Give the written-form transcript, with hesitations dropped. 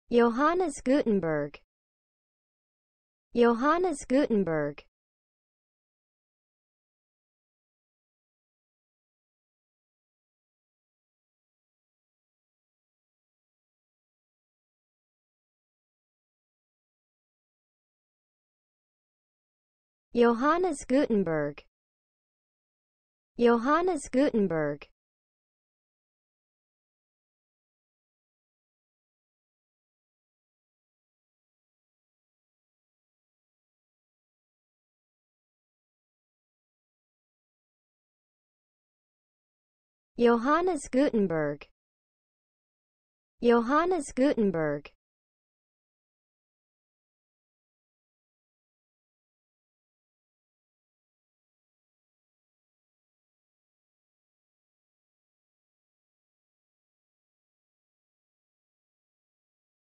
Johannes Gutenberg. Johannes Gutenberg. Johannes Gutenberg. Johannes Gutenberg. Johannes Gutenberg. Johannes Gutenberg.